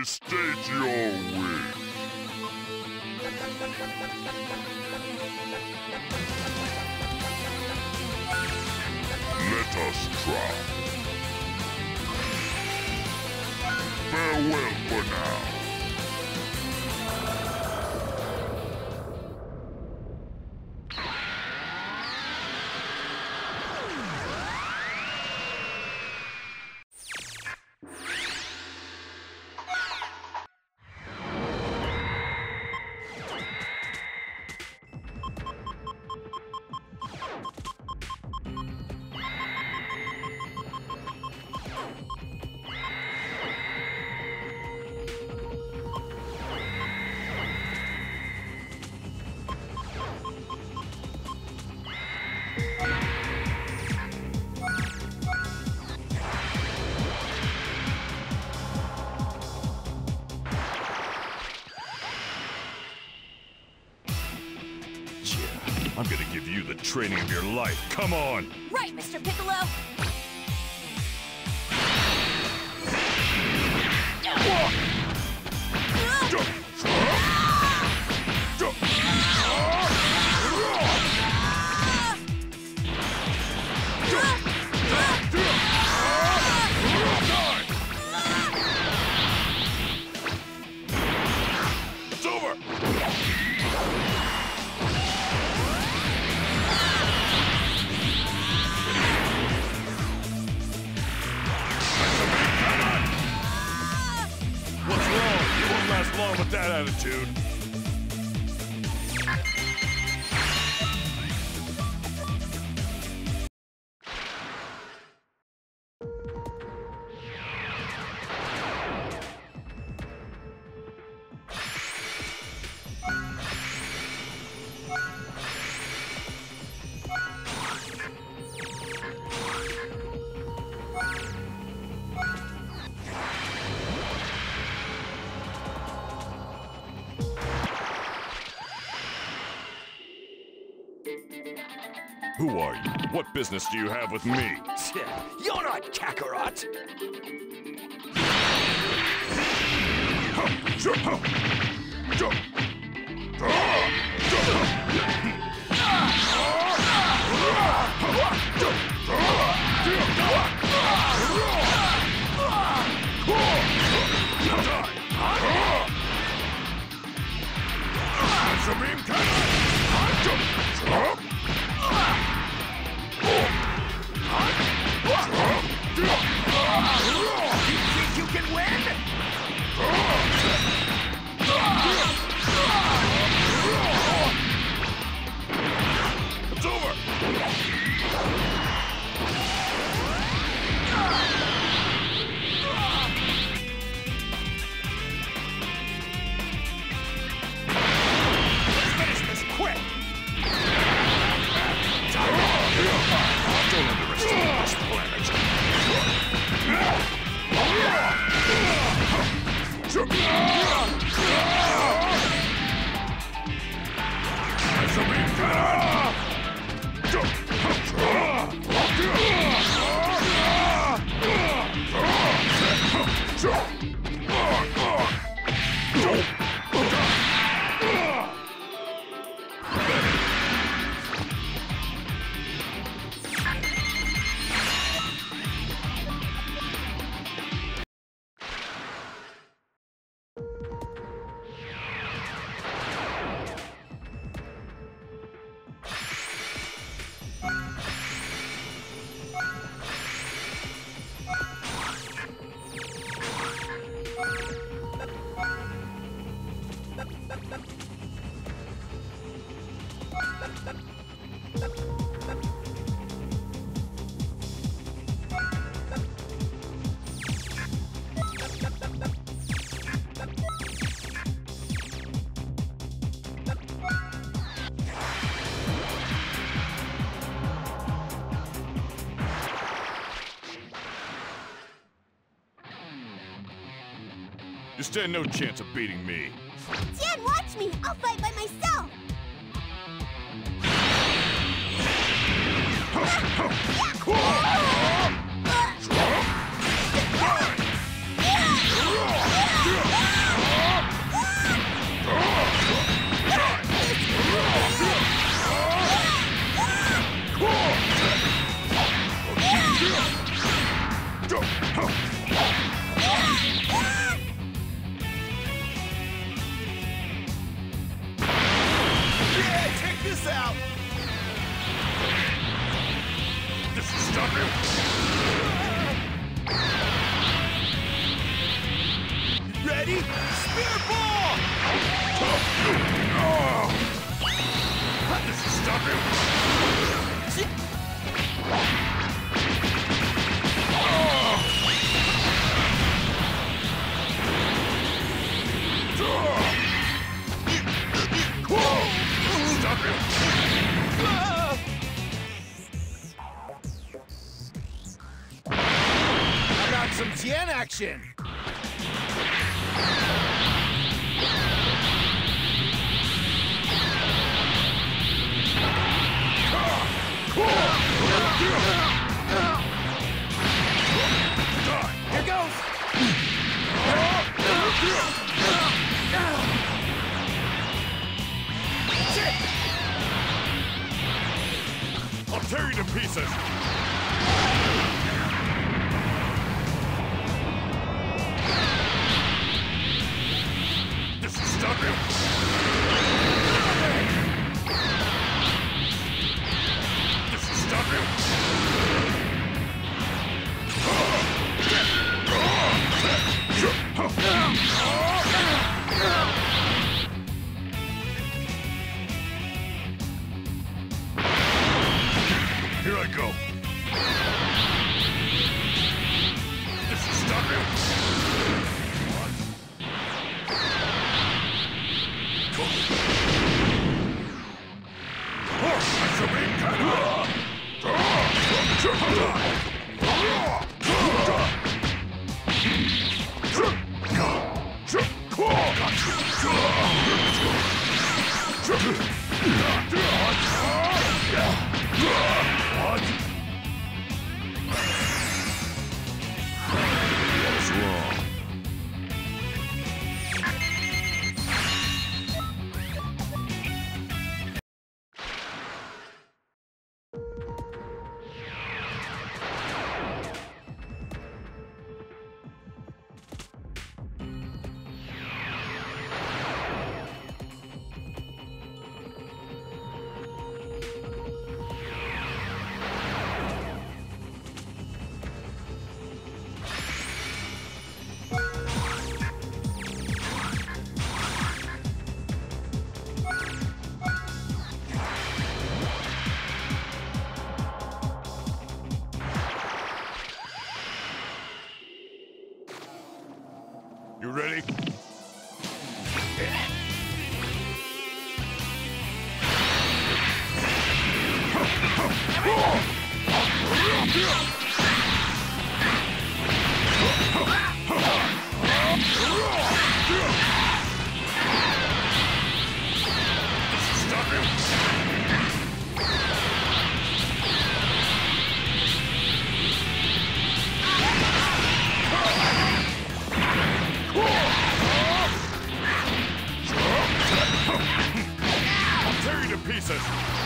State your wish. Let us try. Farewell for now. I'm gonna give you the training of your life. Come on! Right, Mr. Piccolo! It's over! Long with that attitude. Who are you? What business do you have with me? You're not Kakarot! You think you can win? It's over! Let's finish this quick! Don't underestimate this planet. You stand no chance of beating me. Tien, watch me! I'll fight by myself! this out! This is stop him! Ready? Spearball! This is stop him! Stop him! How about some Tien action? Here goes! I'll tear you to pieces! This is stop him! This is stop him! Here I go! This is stop him! That's the main What? What's wrong? You ready? Stop him! I'll tear you to pieces!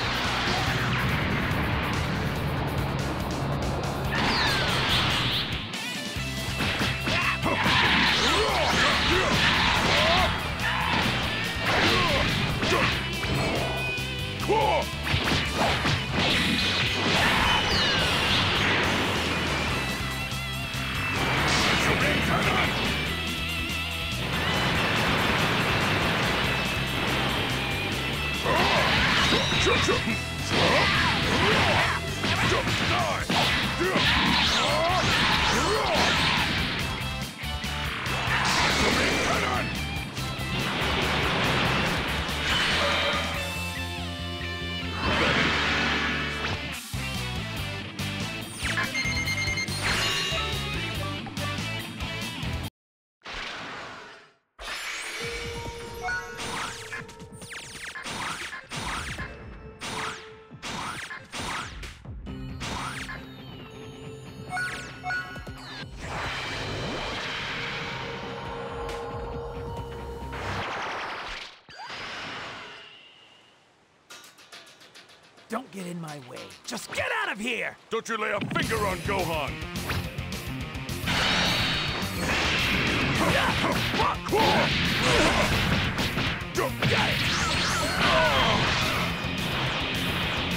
Don't get in my way. Just get out of here! Don't you lay a finger on Gohan!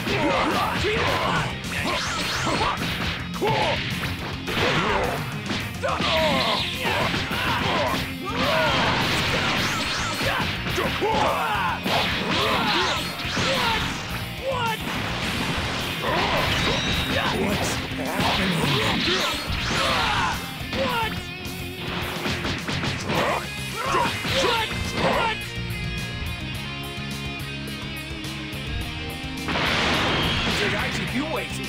Did I keep you waiting?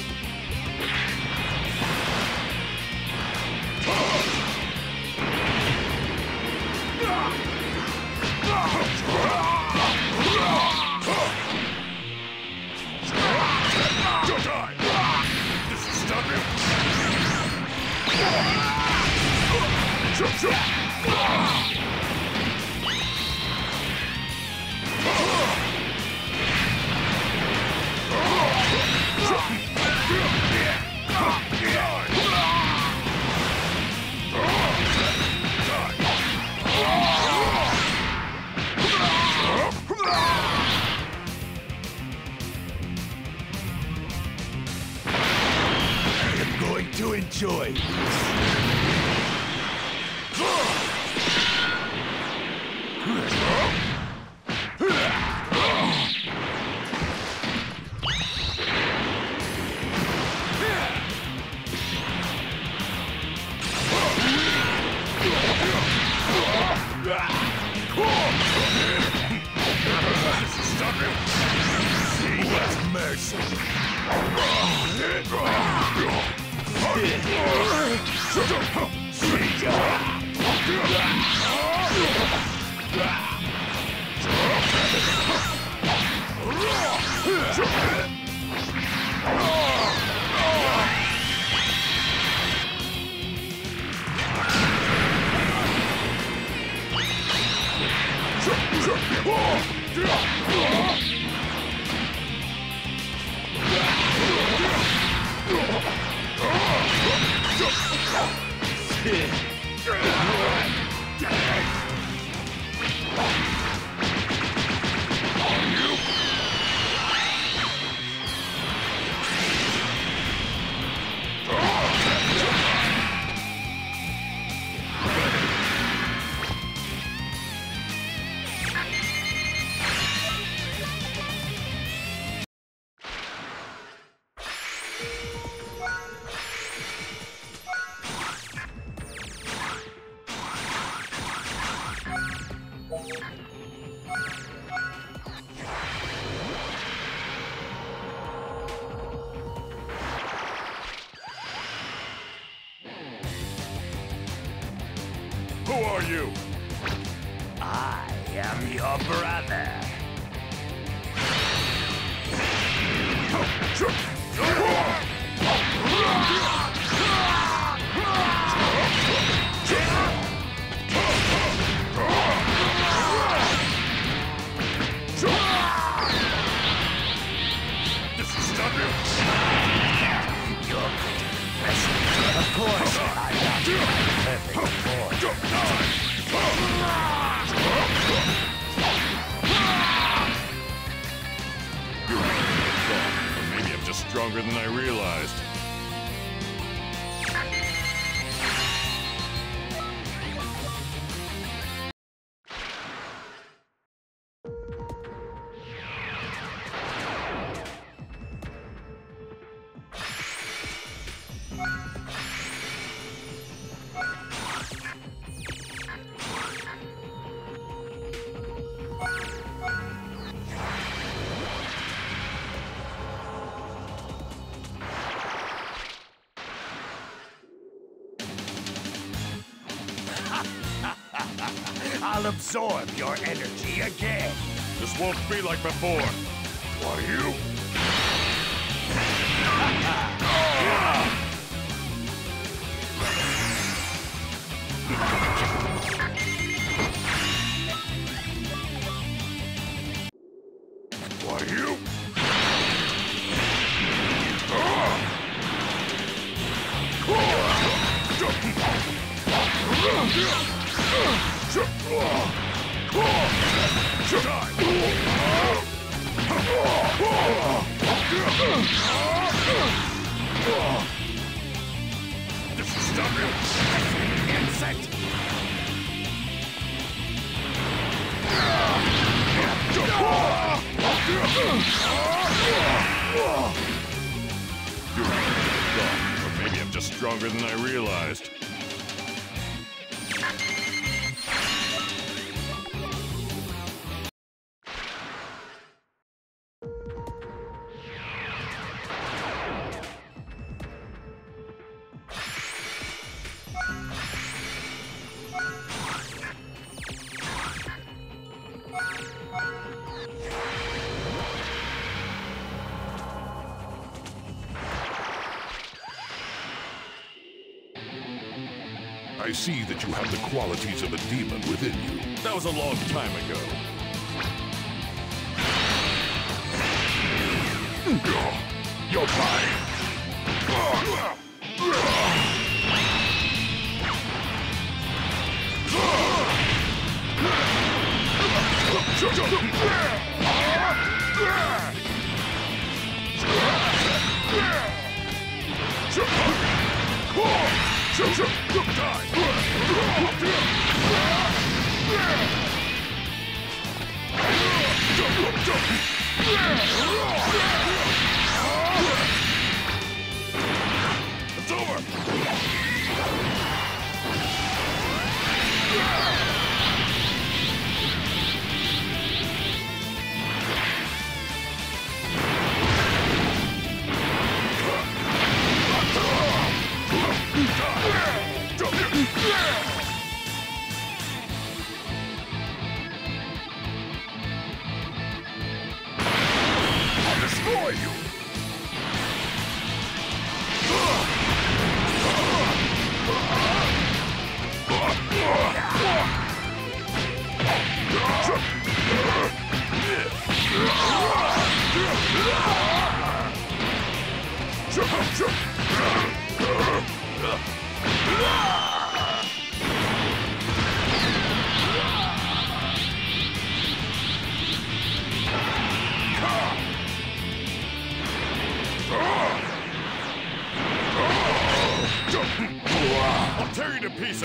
This is stop you. I'm going to enjoy this. See what mercy. Who are you? I am your brother. This is stop you. You're of course, I'm not perfect form. Or maybe I'm just stronger than I realized. I'll absorb your energy again. This won't be like before. Are you? Are you? This should stop you! Insect! Or maybe I'm just stronger than I realized. I see that you have the qualities of a demon within you. That was a long time ago. You're mine! It's over! I'll destroy you! I'll tear you to pieces!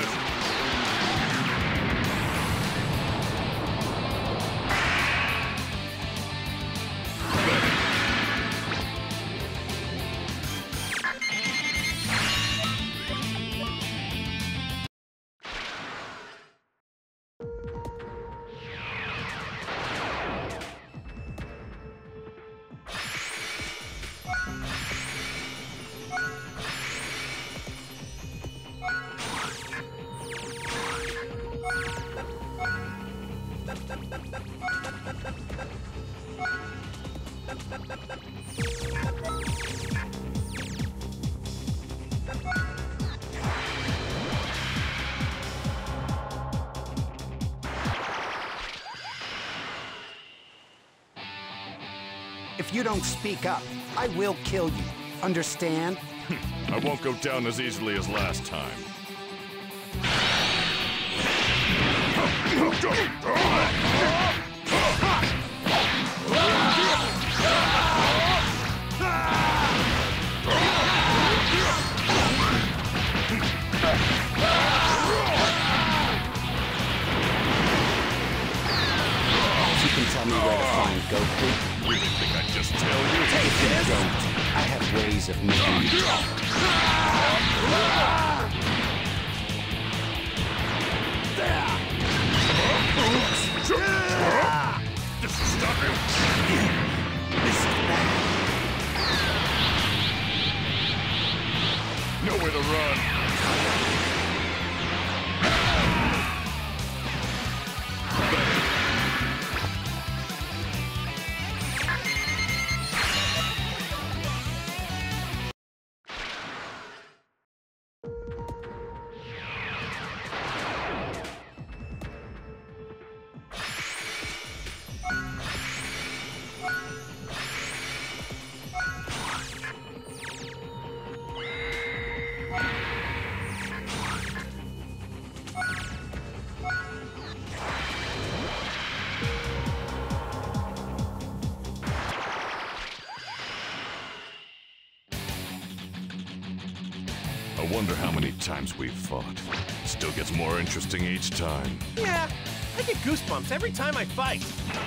If you don't speak up, I will kill you. Understand? I won't go down as easily as last time. You can tell me where to find Goku. Really think I'd just tell you? If you don't, I have ways of making you talk. This should stop you! This is bad. Nowhere to run! wonder how many times we've fought. Still gets more interesting each time. Yeah, I get goosebumps every time I fight.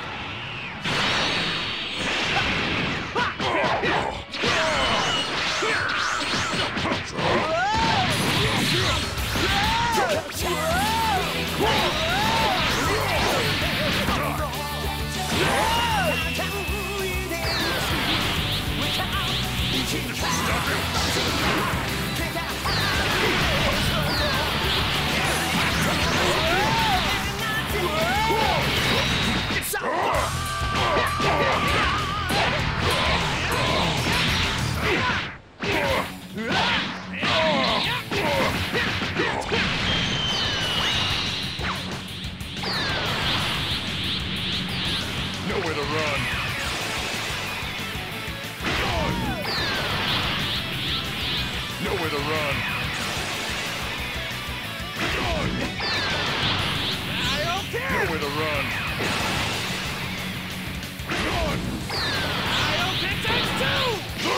Nowhere to run. Nowhere to run. I don't care! Nowhere to run. I don't care times two!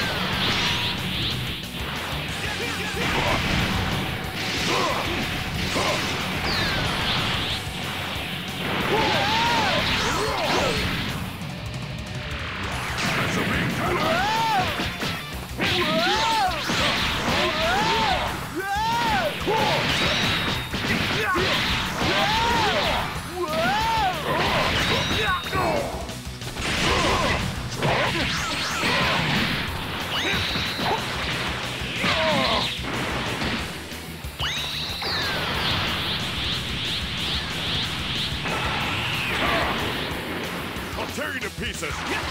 I'll tear you to pieces.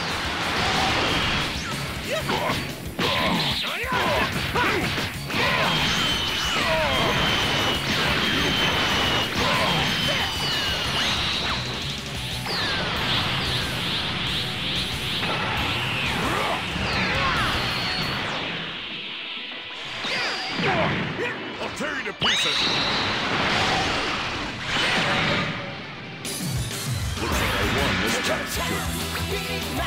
I'll tear you to pieces. Looks like I won this time.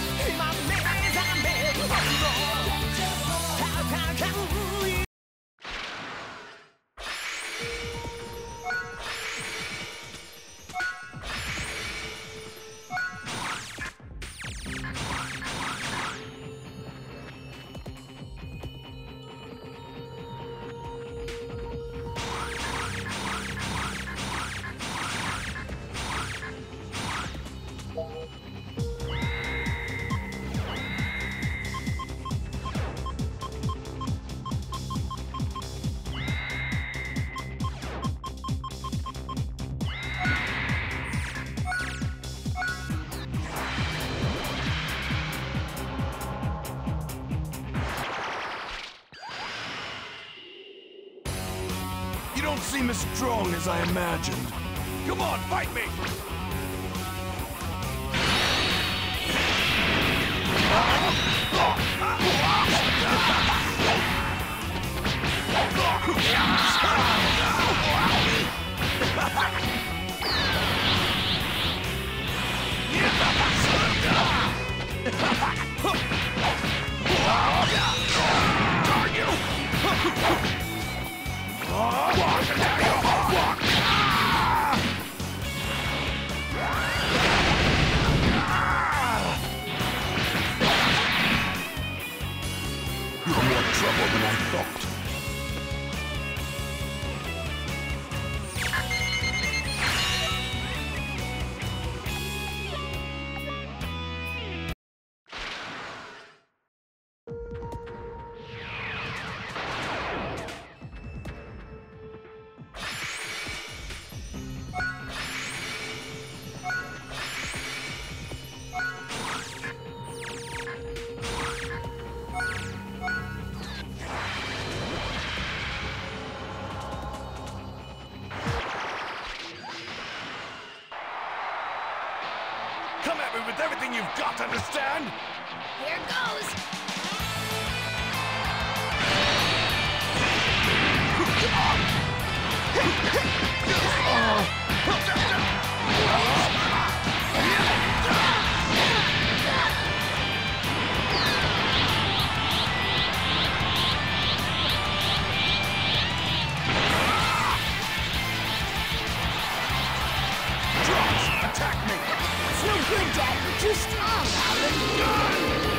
You don't seem as strong as I imagined. Come on, fight me! You're more trouble than I thought. Come at me with everything you've got, understand? Here goes. You're too strong, Alan.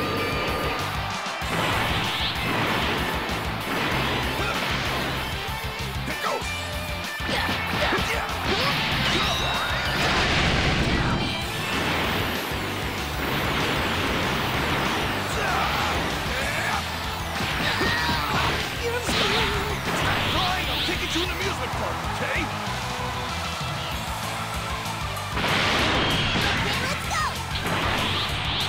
I'll take you to an amusement park, okay? Okay, let's go.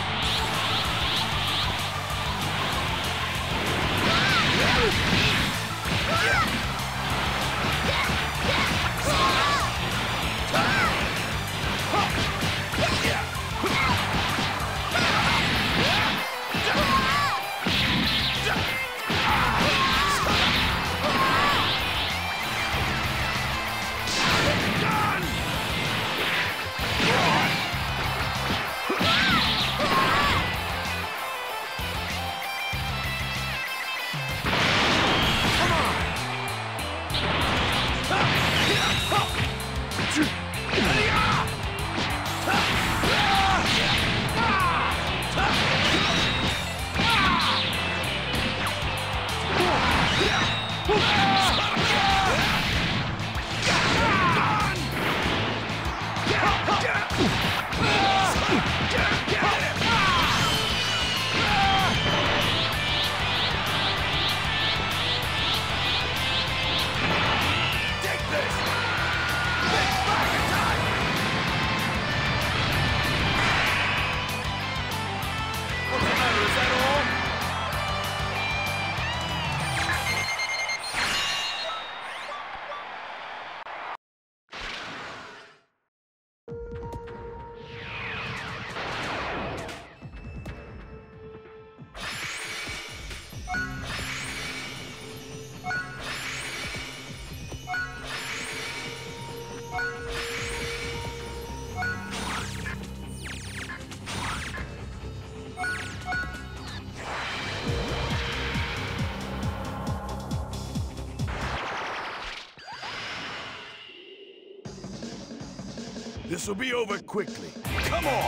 This'll be over quickly. Come on!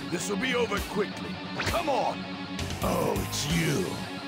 This will be over quickly. Come on! Oh, it's you.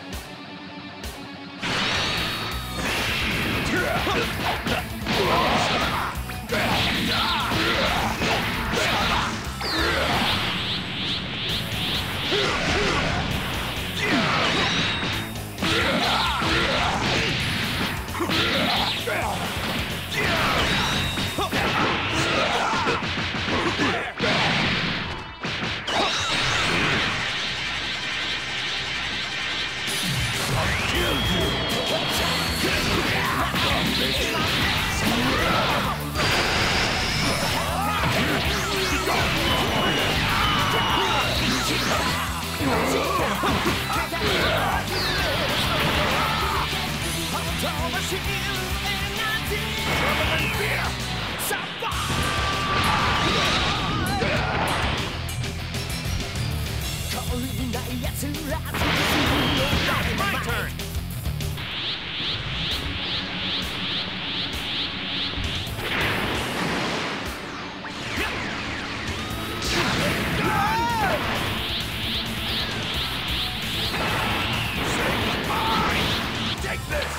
My turn. Take this!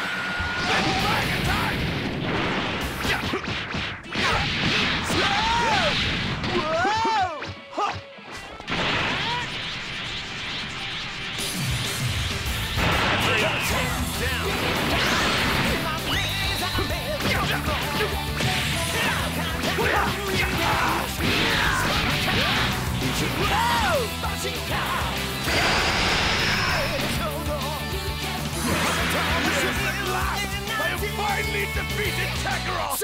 I have finally defeated Kakarot!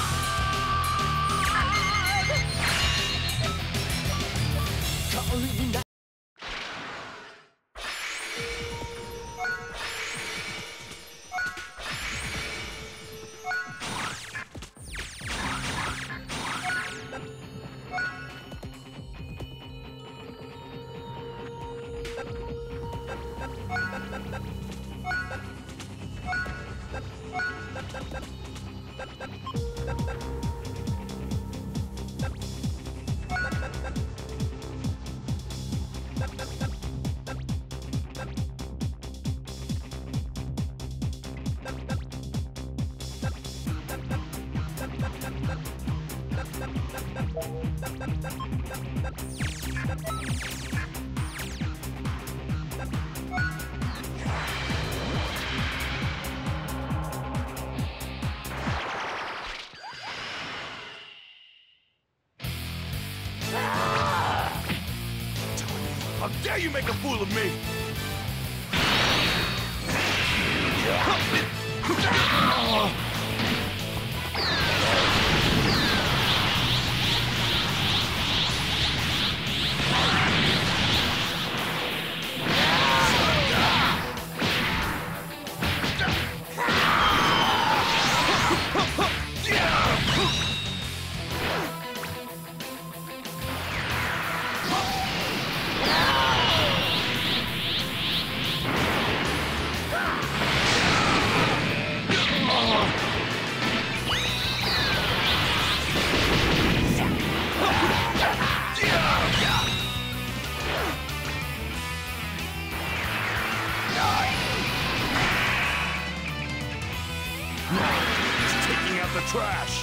How dare you make a fool of me! Taking out the trash!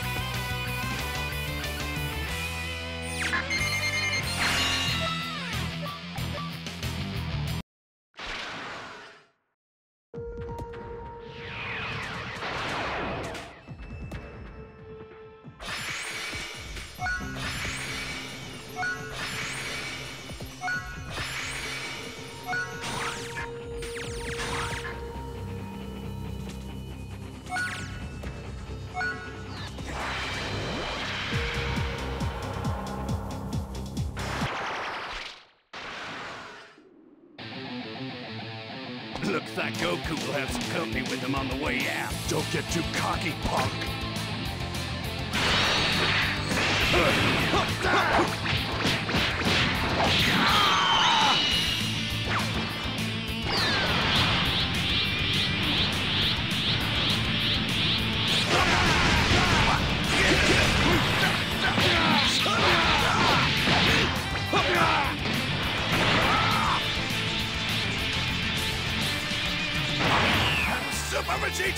Looks like Goku will have some company with him on the way out. Don't get too cocky, punk!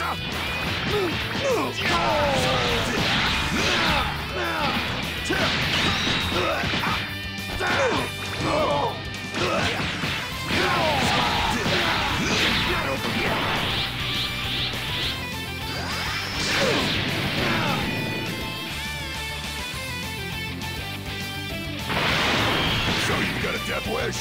So you got a death wish?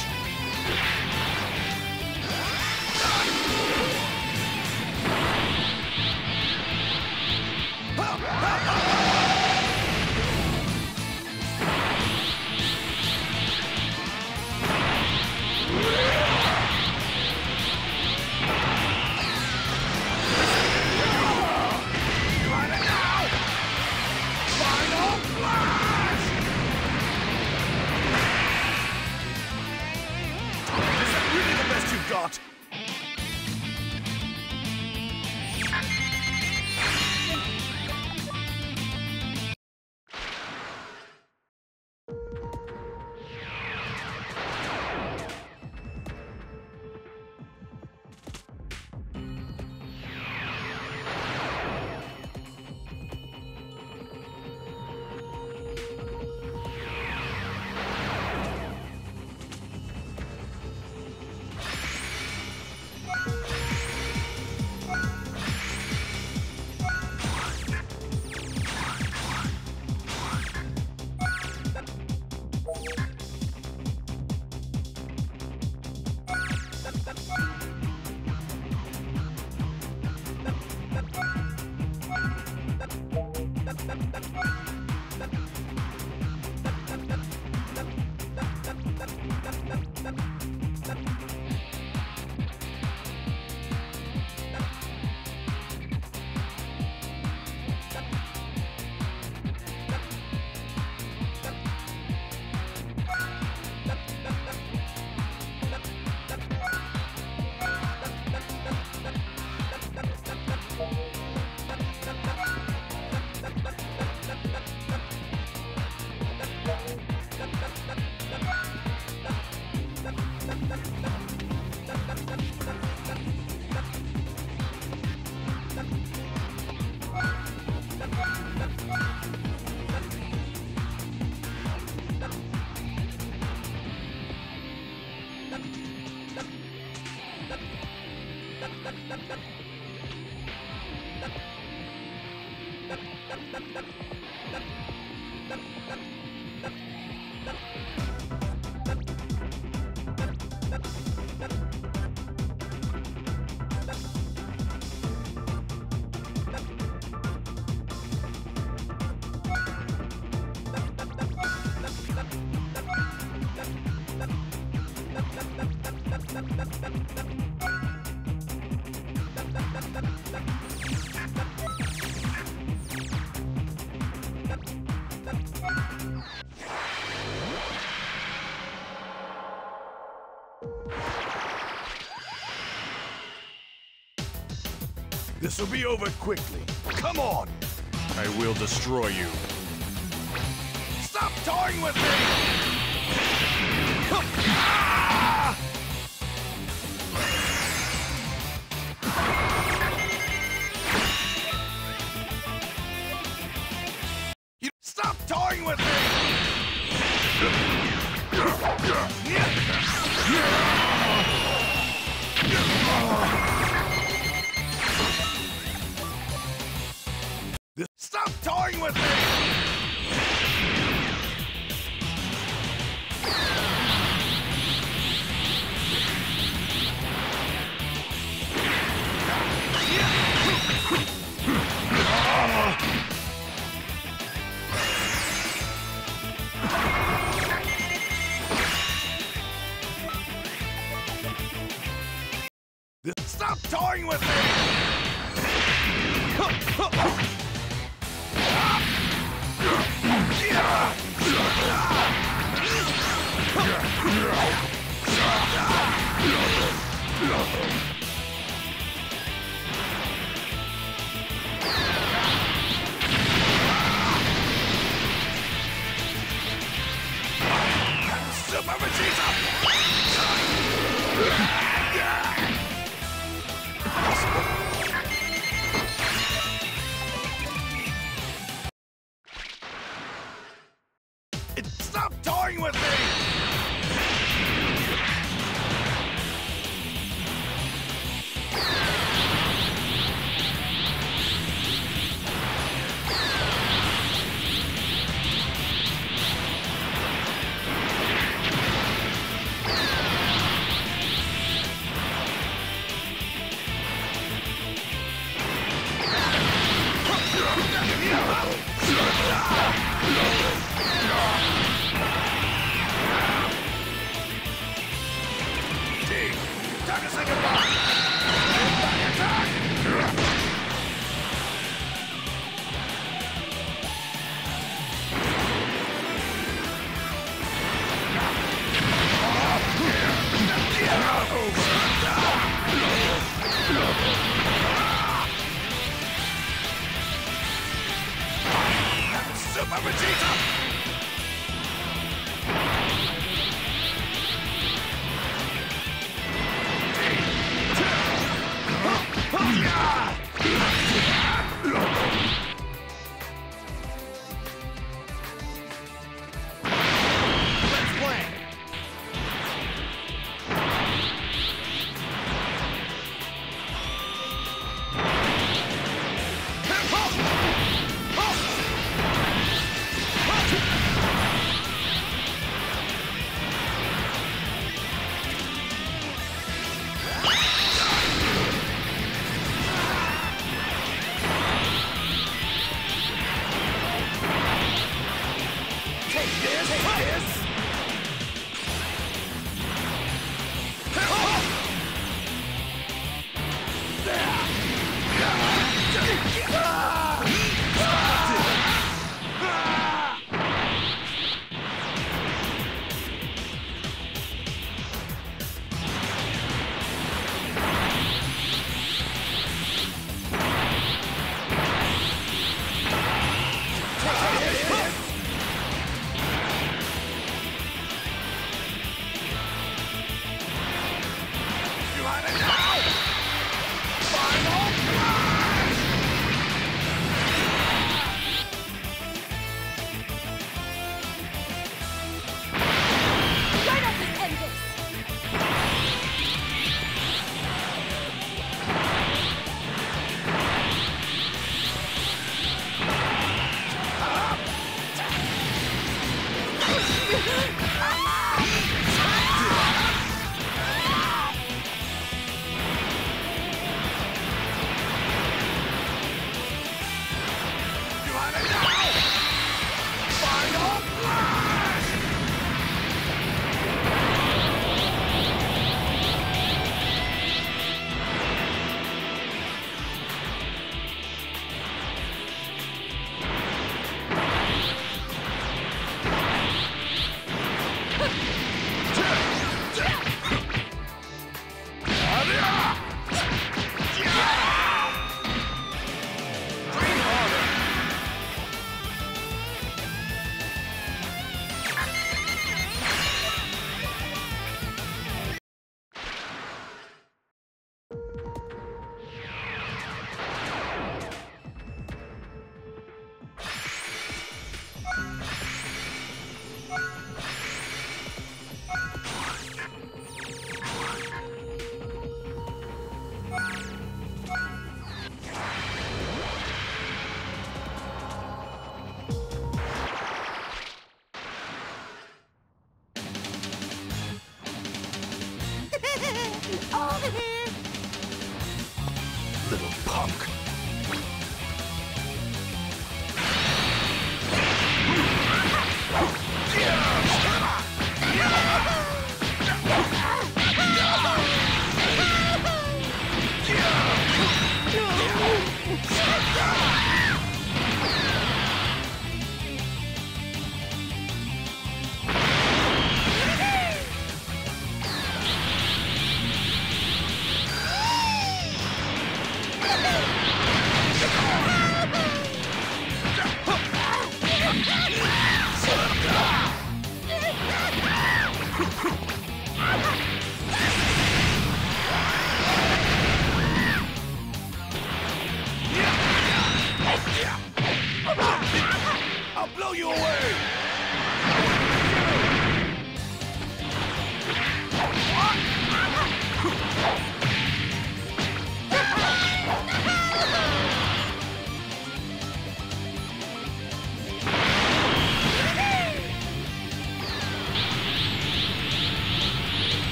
Got. This'll be over quickly. Come on! I will destroy you. Stop toying with me! You stop toying with me! Stop toying with me! Stop toying with me! Super Vegeta! Time to say goodbye! Attack! Super Vegeta! Let's play. Why not just end this? Little punk. I'll blow you away!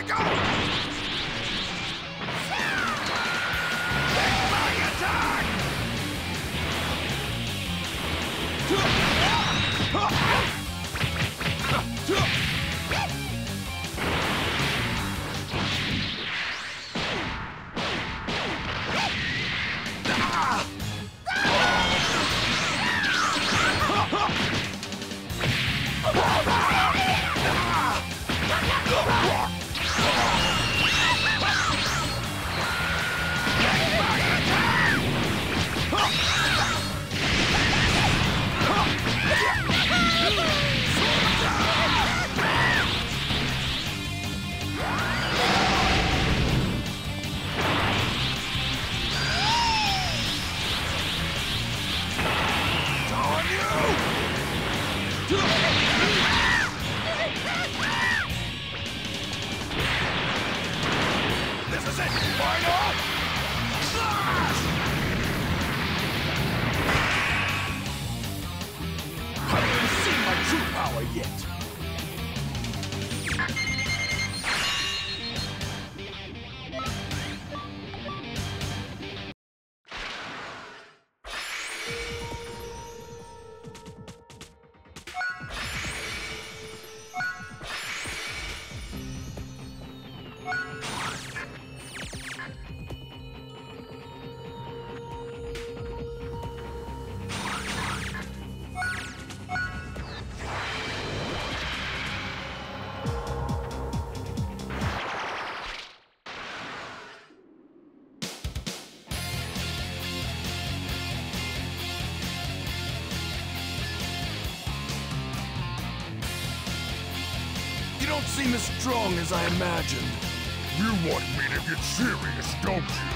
You don't seem as strong as I imagined. You want me to get serious, don't you?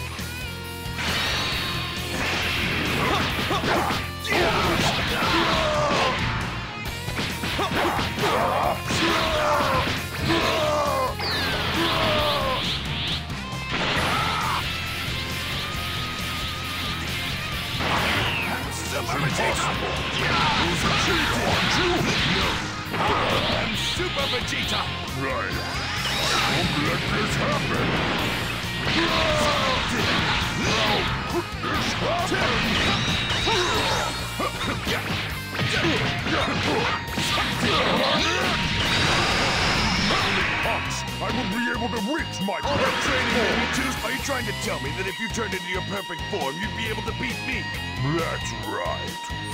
I'm Super Vegeta! Right. Don't let this happen! I will be able to reach my Training magnitudes? Are you trying to tell me that if you turned into your perfect form, you'd be able to beat me? That's right.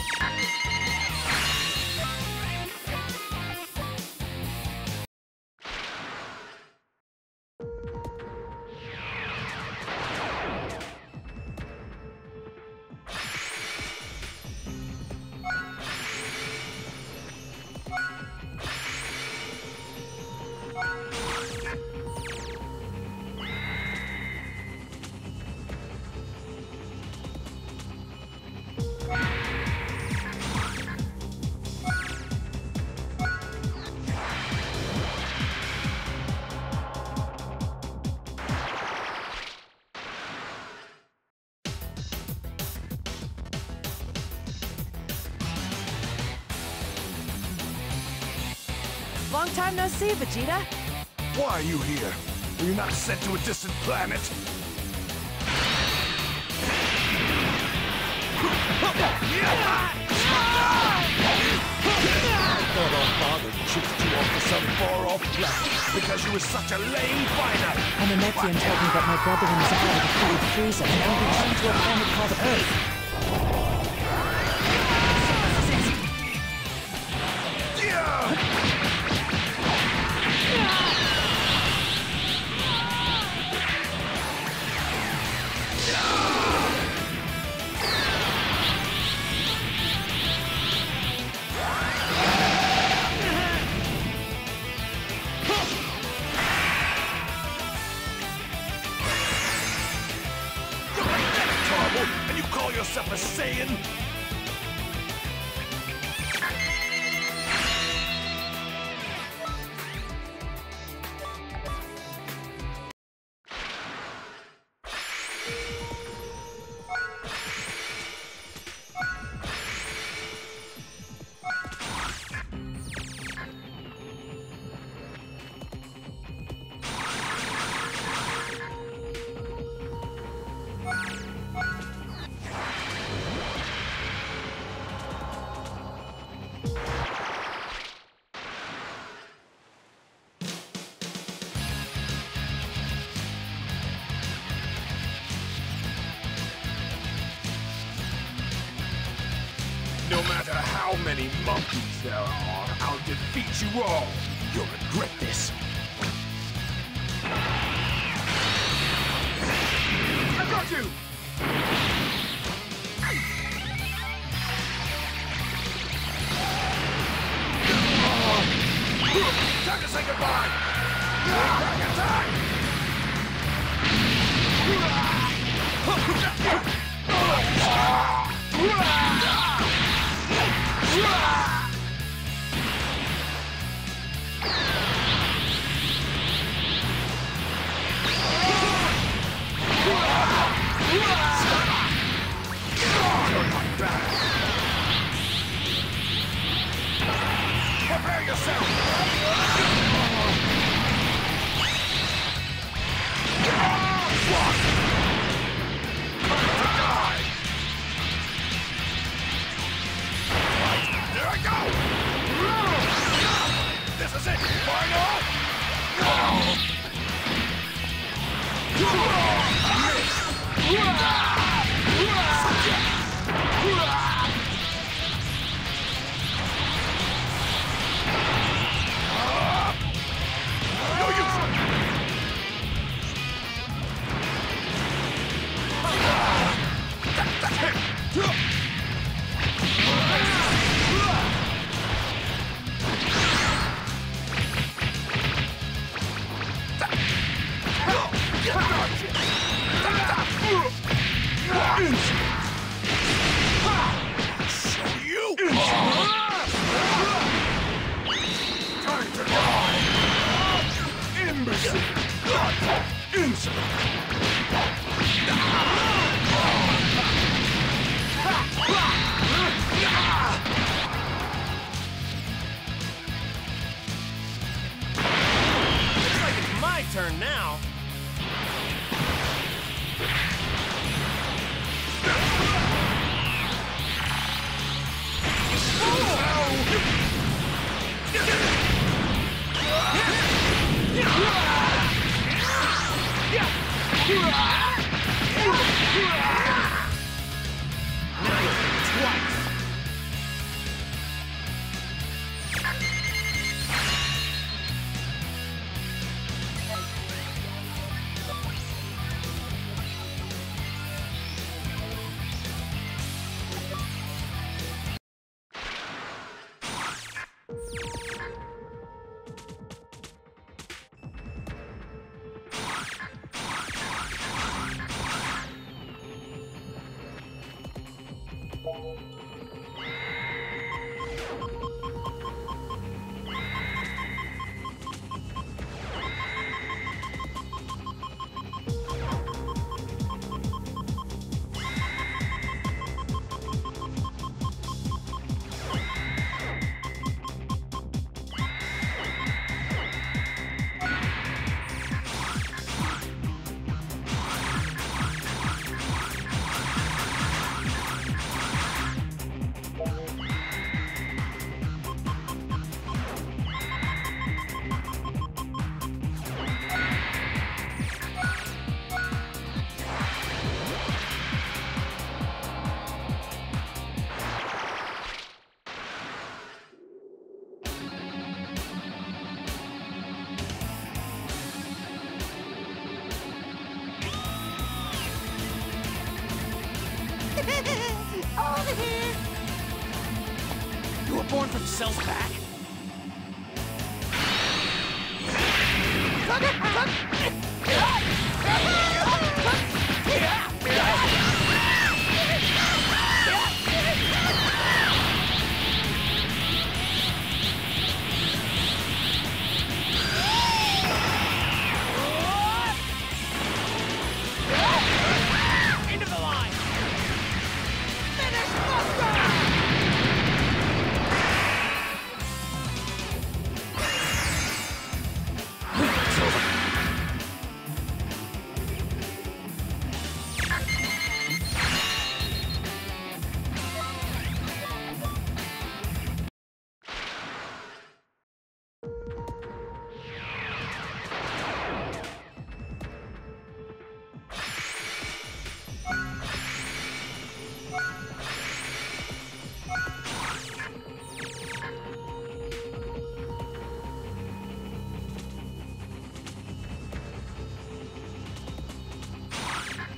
Long time no see, Vegeta. Why are you here? Are you not sent to a distant planet? I thought our father shipped you off to some far-off planet because you were such a lame fighter. And Namekian told me that my brother and Zara defeated Frieza and we returned to a planet called Earth. And you call yourself a Saiyan? how many monkeys there are, I'll defeat you all. You'll regret this. I got you! Time to say goodbye! Attack! Attack! Prepare yourself! There I go! This is it! Final! No use! That's him! Show you! Time to die! Imbecile! Insolent! Looks like it's my turn now. Twice. Over here! You were born from cells back? Into the line! Finish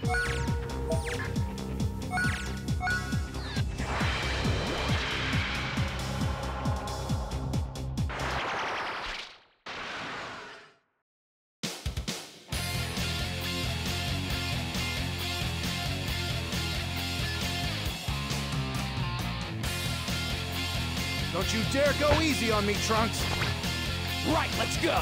Don't you dare go easy on me, Trunks! Right, let's go!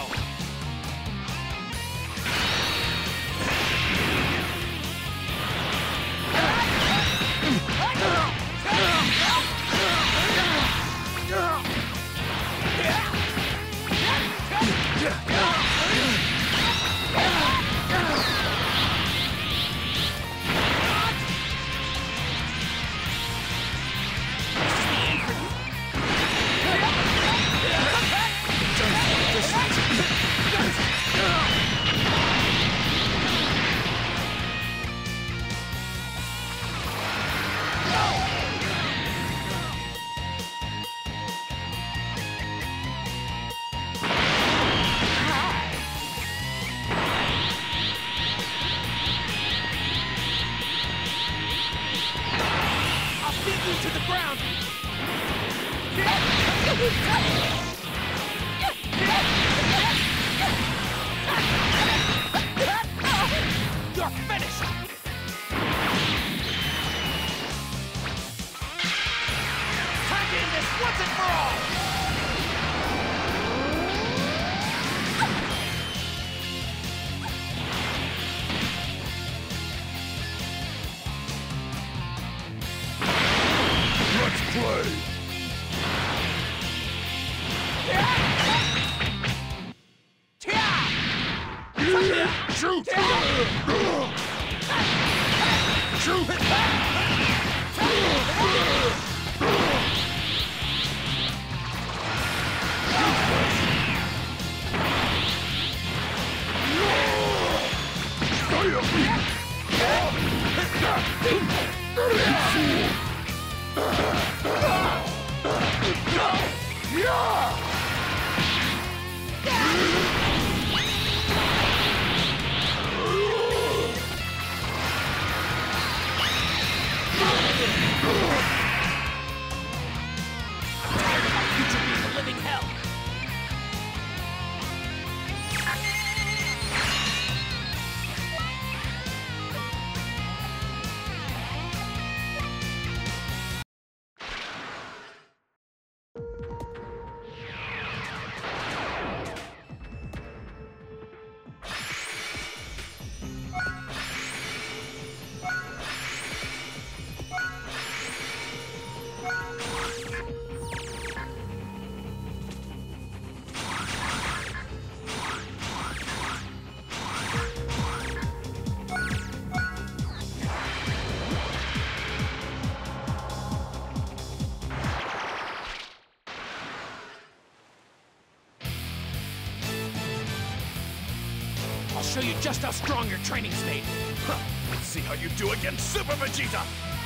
To the ground! You're finished! Time to end this once and for all! Play! Shoot! Shoot! I'll show you just how strong your training's made. Huh. Let's see how you do against Super Vegeta!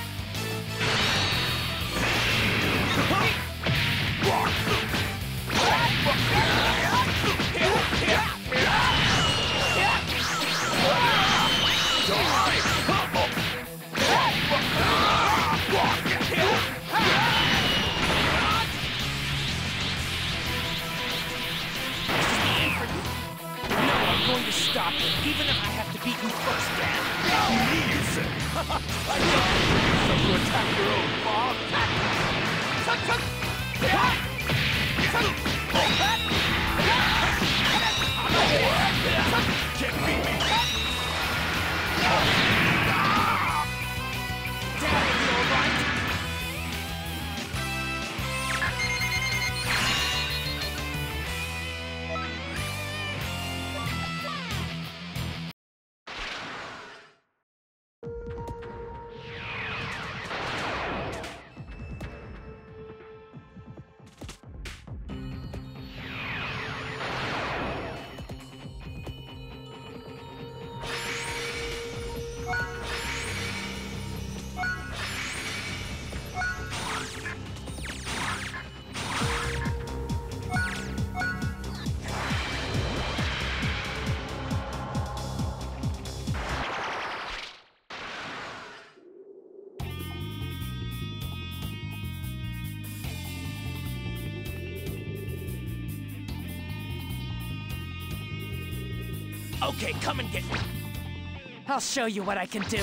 Going to stop it, even if I have to beat you first, Dad. Easy! I thought you were to attack your own mom. Can't beat me! Dad, are you alright? Okay, come and get me. I'll show you what I can do.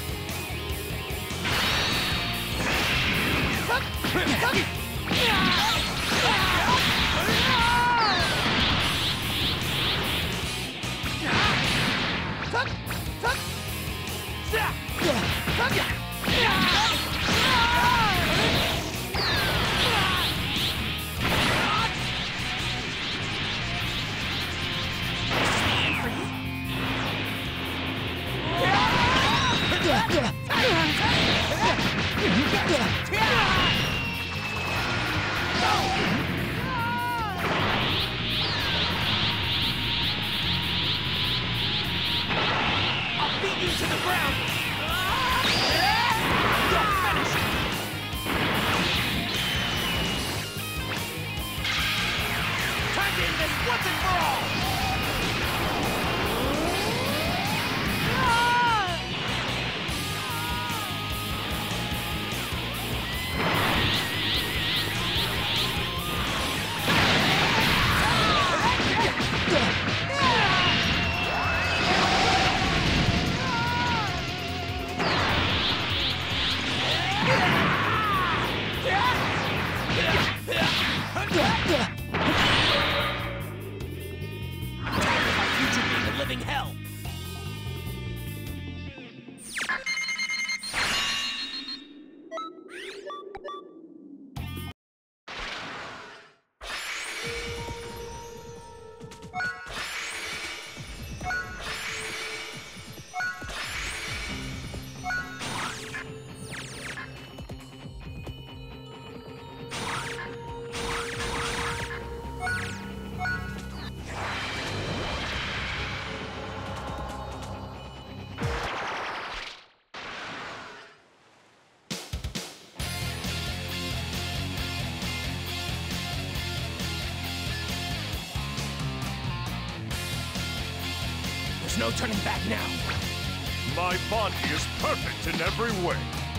I'll beat you to the ground. You'll finish it. Time to end this once and for all. Future being a living hell. There's no turning back now. My body is perfect in every way.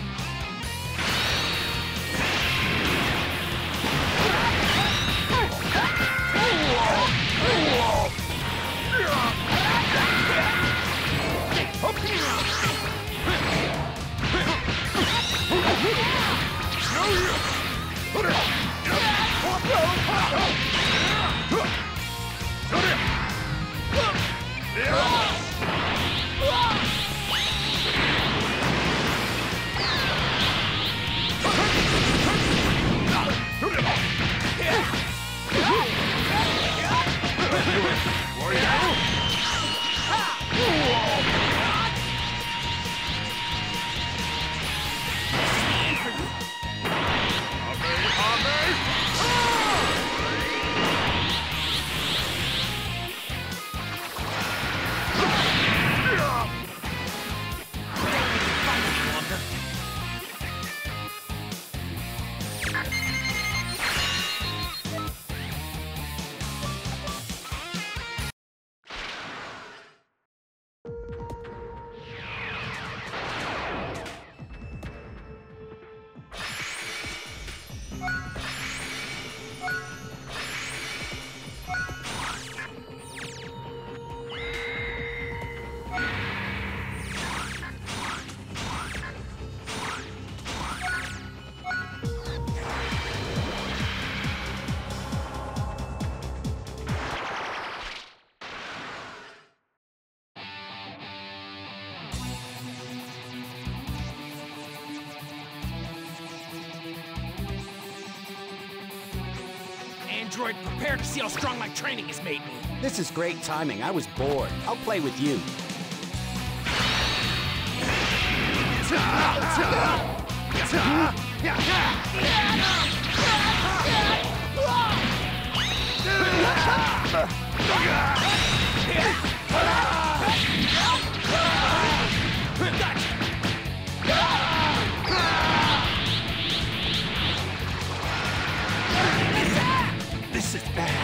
Android, prepare to see how strong my training has made me. This is great timing. I was bored. I'll play with you. This is bad.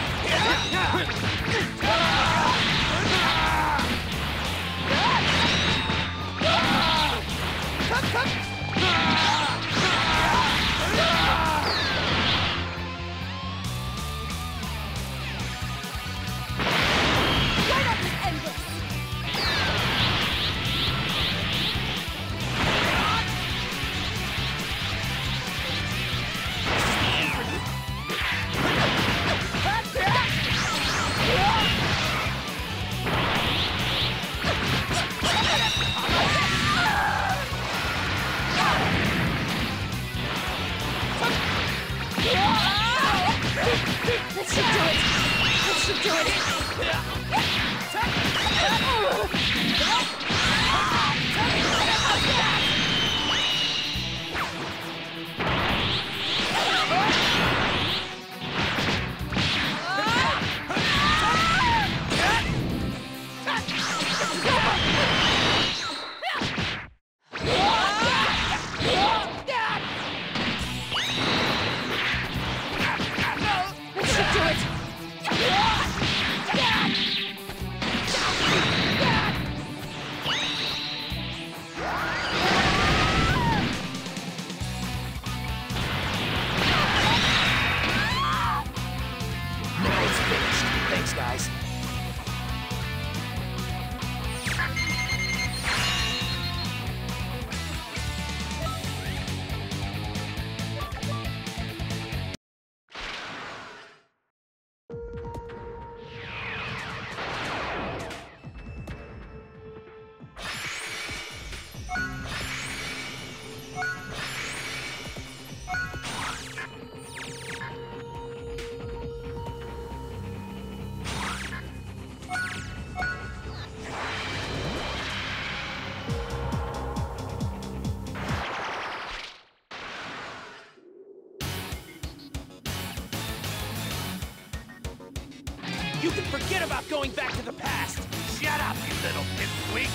You can forget about going back to the past! Shut up, you little pipsqueak!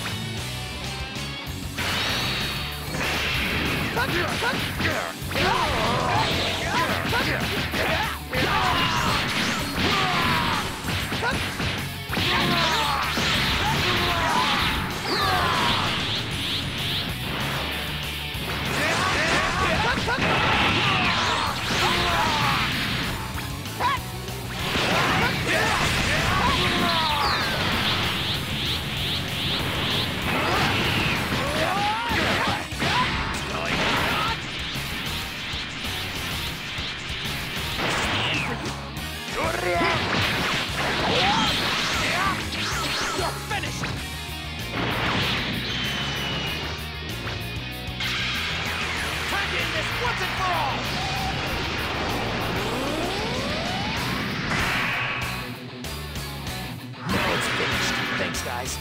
Thanks, guys.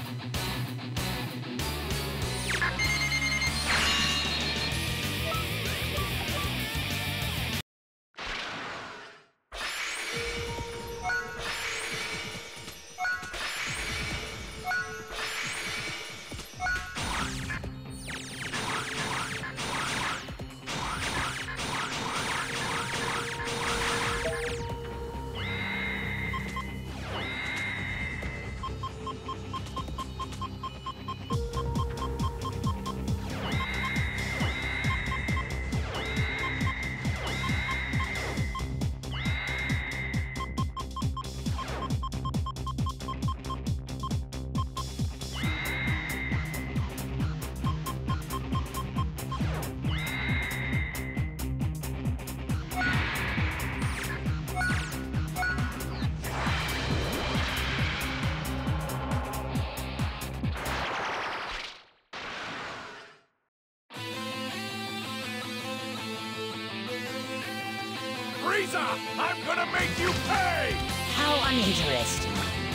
Frieza! I'm gonna make you pay! How uninteresting.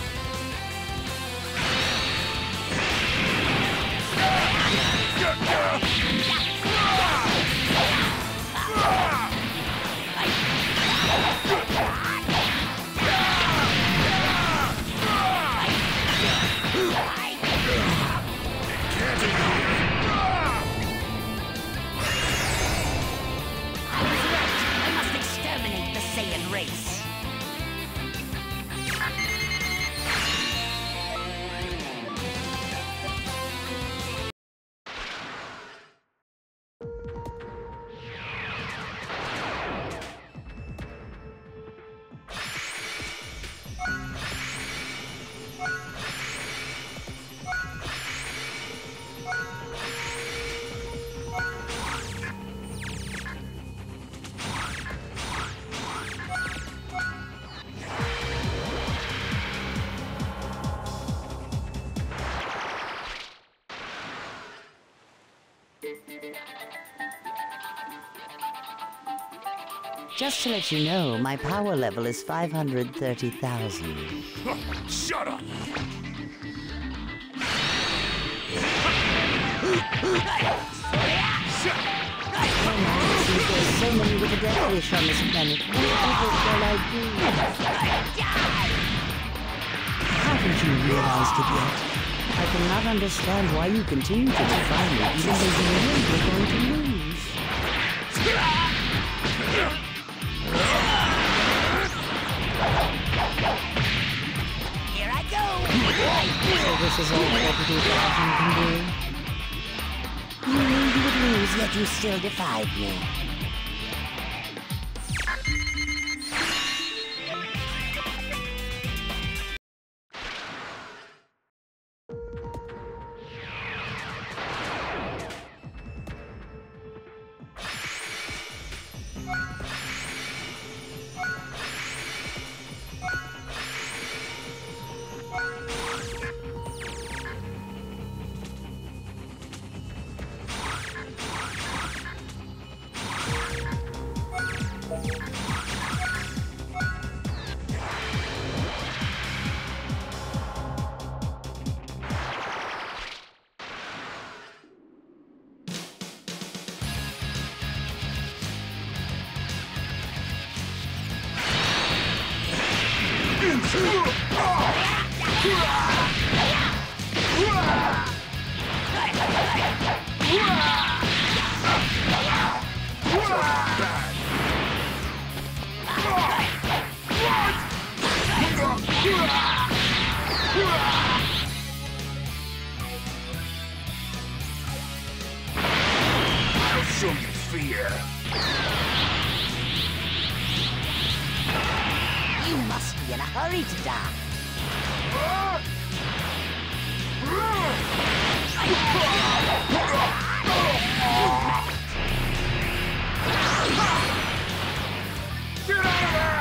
Race. Just to let you know, my power level is 530,000. Shut up! There's so many with a death wish on this planet. Whatever shall I do? Haven't you realized it yet? I cannot understand why you continue to defy me, even though you know you're going to lose. Here I go! So this is all 42,000 can do? You knew you would lose, yet you still defied me. I'll show you fear. You must be in a hurry to die. Get out of there!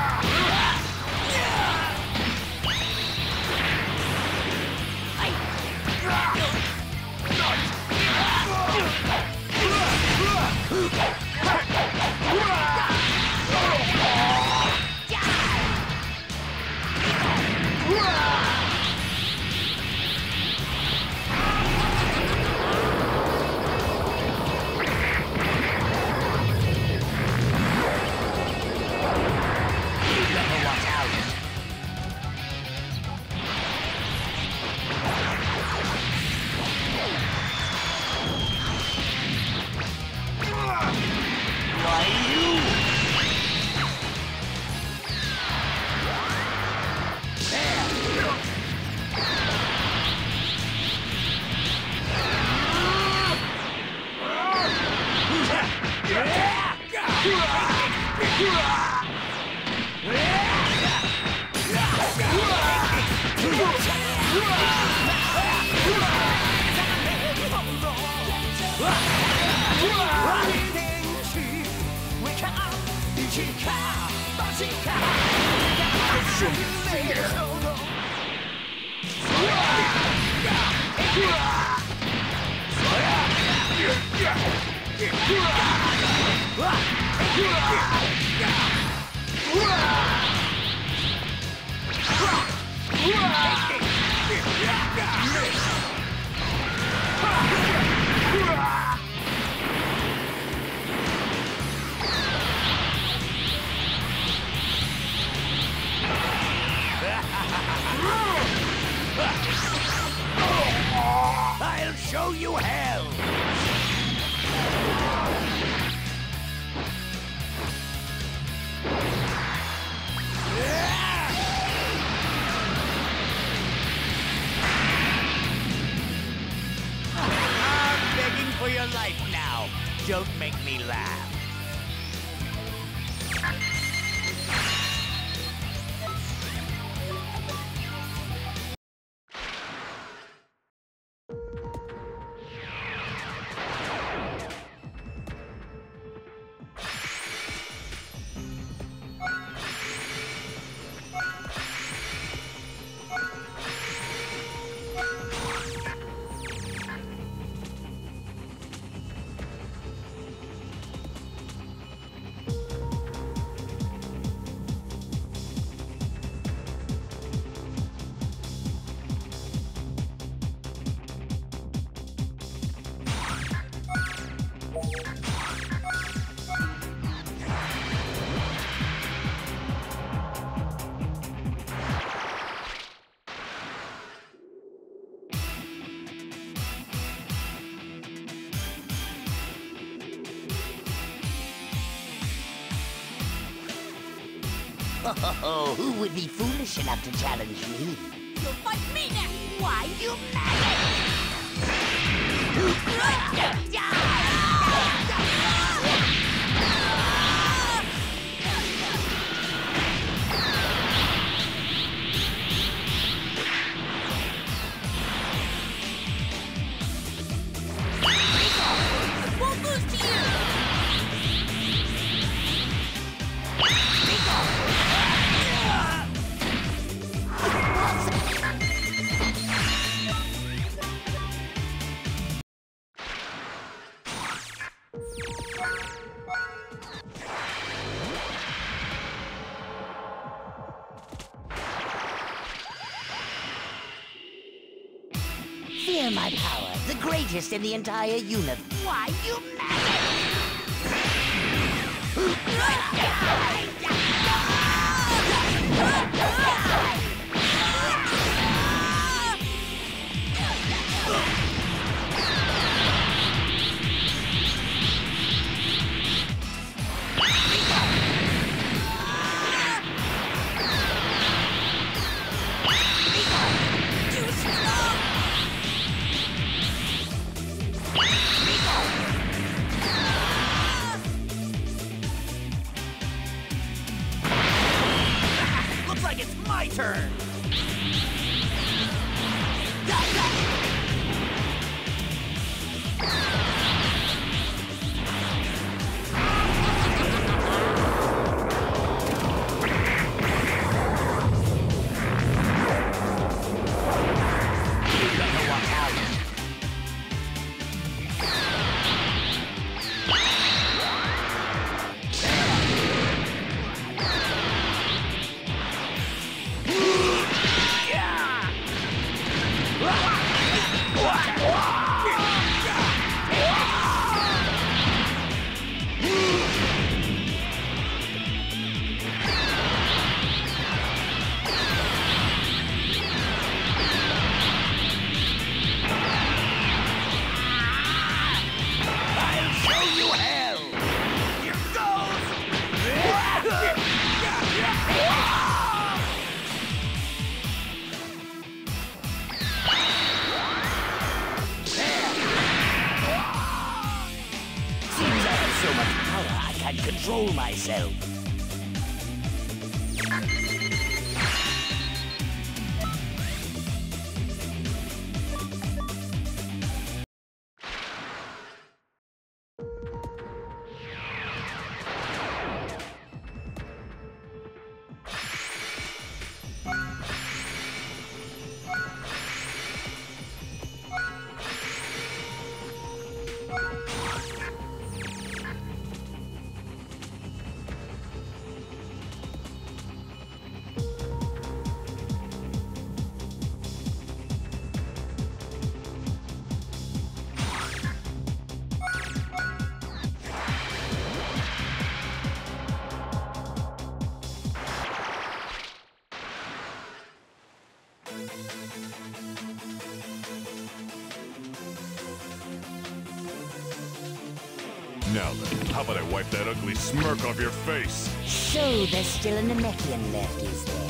I'll show you hell! I'm begging for your life now. Don't make me laugh. Oh, who would be foolish enough to challenge me? You'll fight me next! Why, you maggot! We'll lose to you! Fear my power, the greatest in the entire universe. Why, you maggot! can't control myself. Now then, how about I wipe that ugly smirk off your face? So there's still a Namekian left, is there?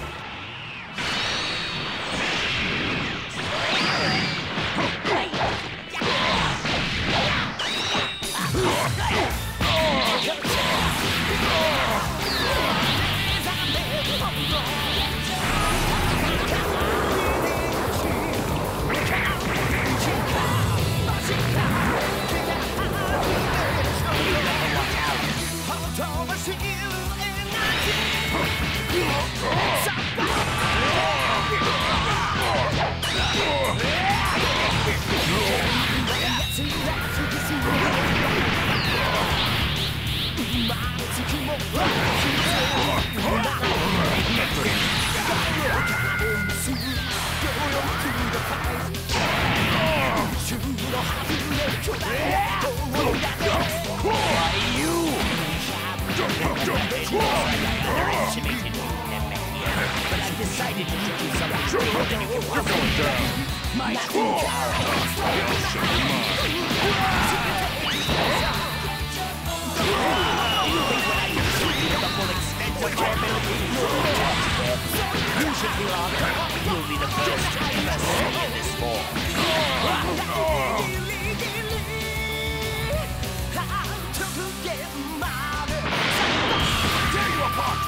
But I decided to give you something more than you can perform down. My true You should be honored. You'll be the first to ever see in this form. Tear you apart!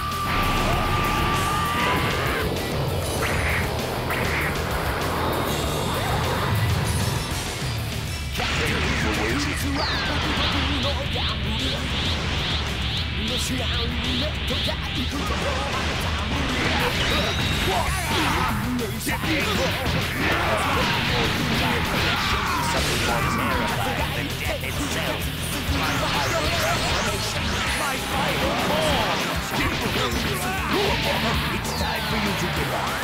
It's time for you to give up.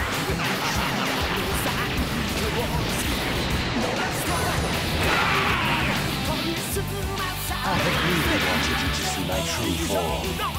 I really wanted you to see my true form.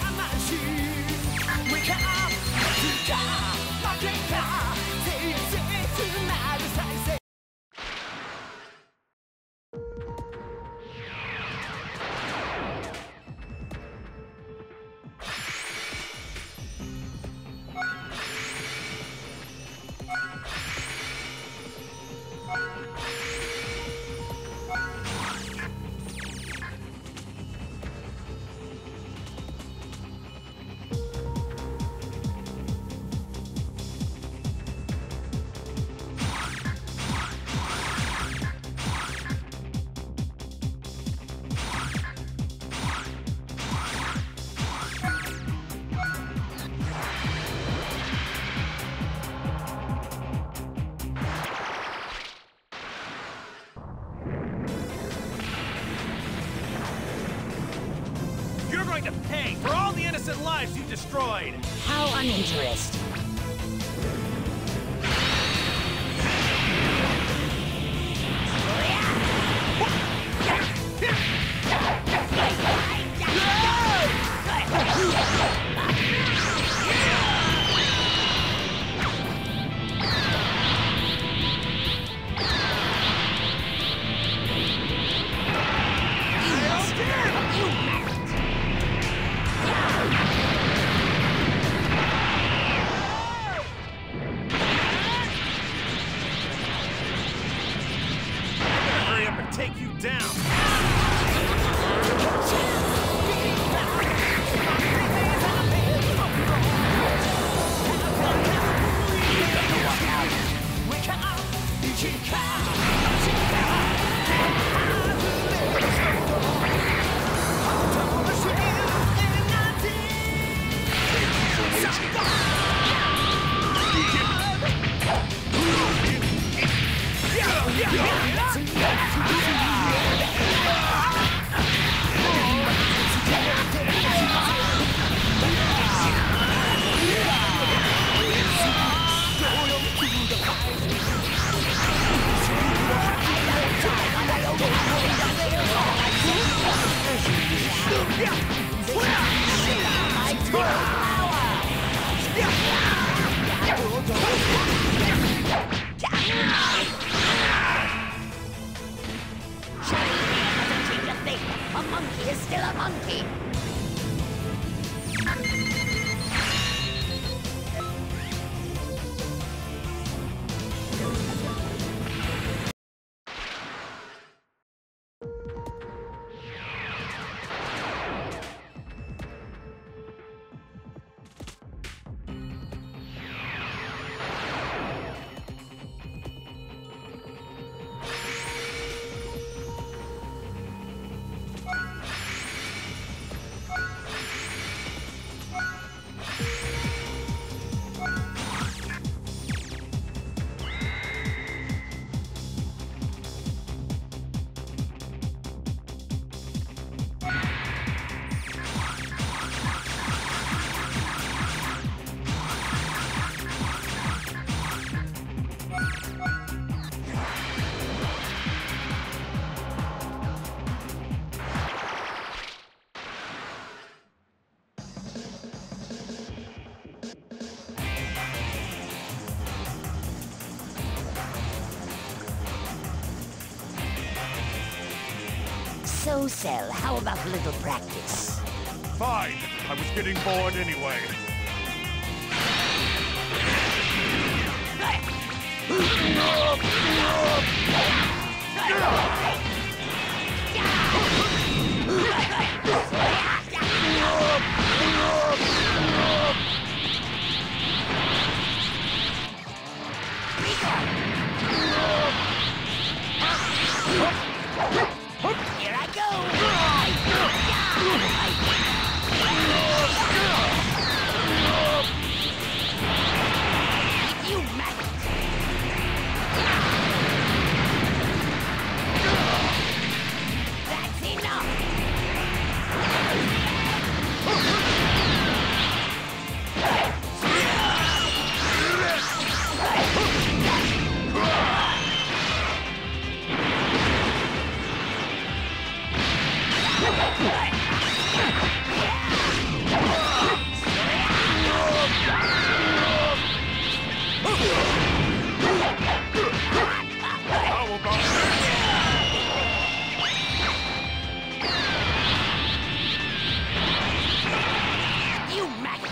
You're going to pay for all the innocent lives you destroyed! How uninteresting. Take you down! A monkey is still a monkey. So, Cell, how about a little practice? Fine. I was getting bored anyway. Here I go! You maggot! That's enough! How about You maggot!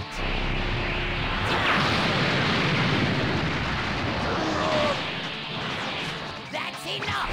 That's enough!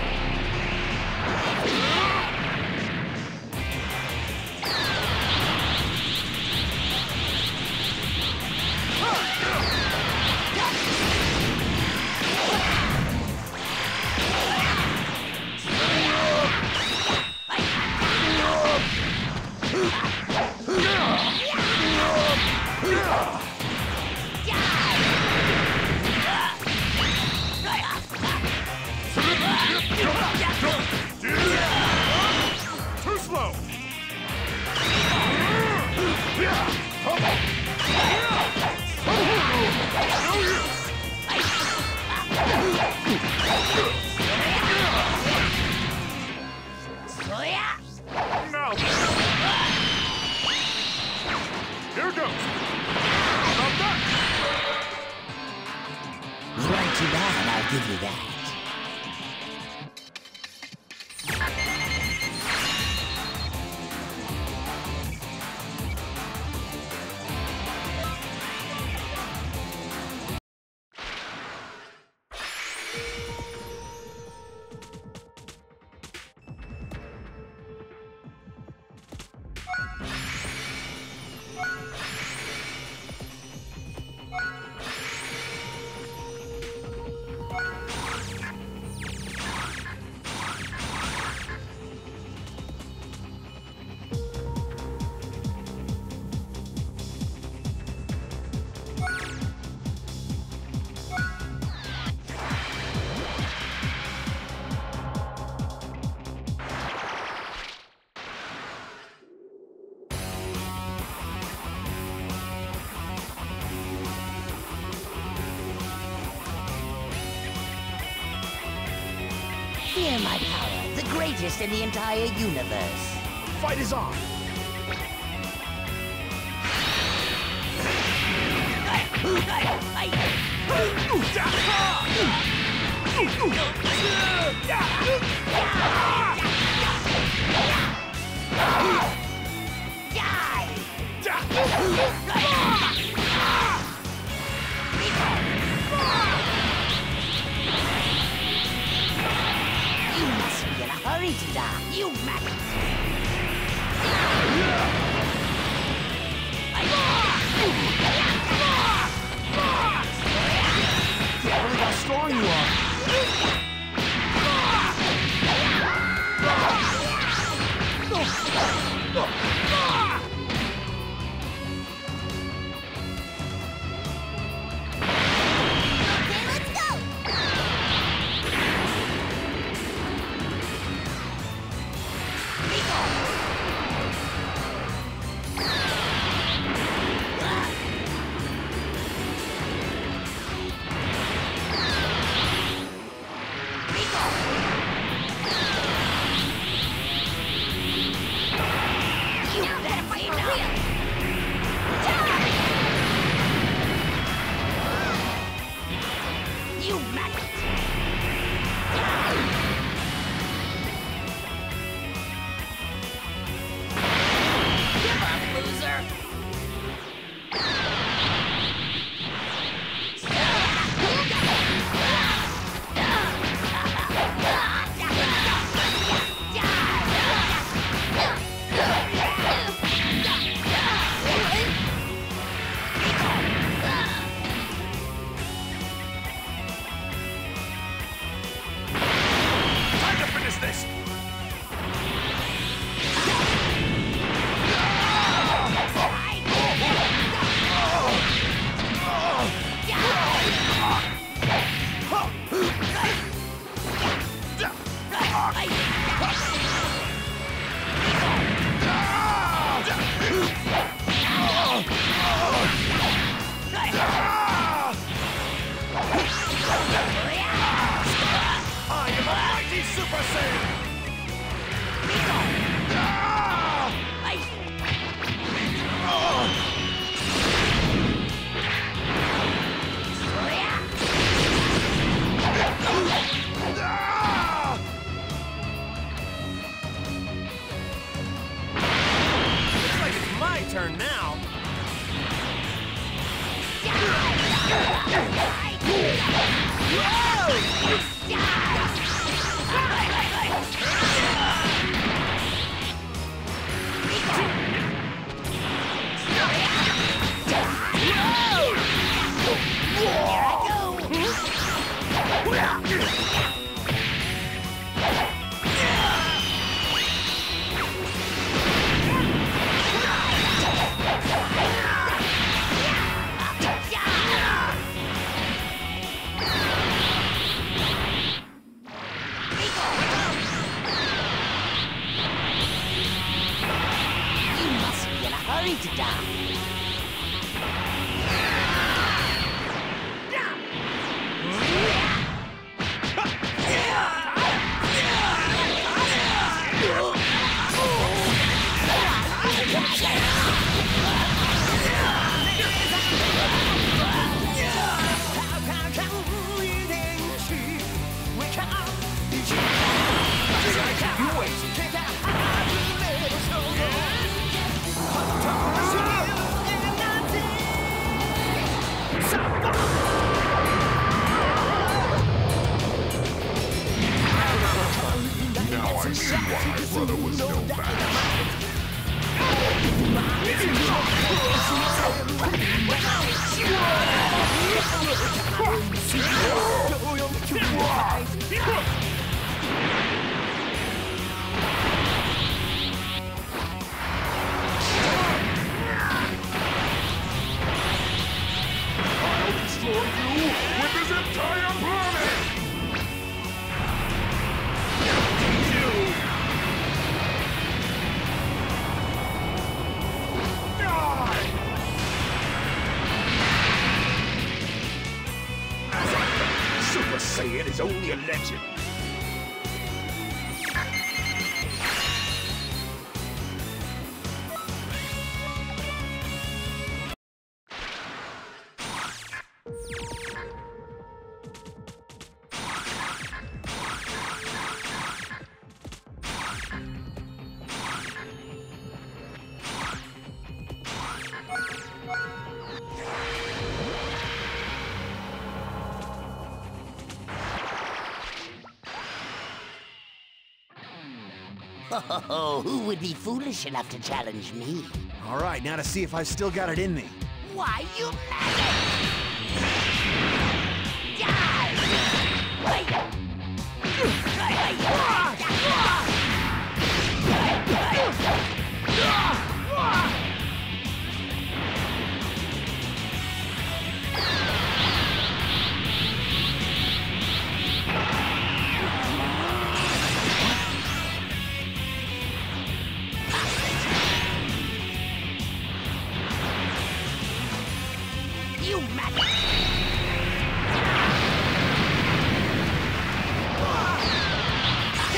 too slow? No. Here goes. How about that? You aren't too bad, I'll give you that. Fear my power, the greatest in the entire universe. Fight is on! You must be in a hurry to die, you maggot! Can't believe how strong you are! Okay, let's go! You better fight now! You maggot! Give up, loser! Time to finish this! I am a mighty Super Saiyan! Looks like it's my turn now. You must be in a hurry to die! Now I see why my brother was no match. I'll destroy you with this entire planet! Super Saiyan is only a legend. Oh, who would be foolish enough to challenge me? All right, now to see if I still got it in me. Why, you maggot! Die! You maggot!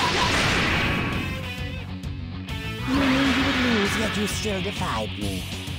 You knew you would lose, yet you still defied me.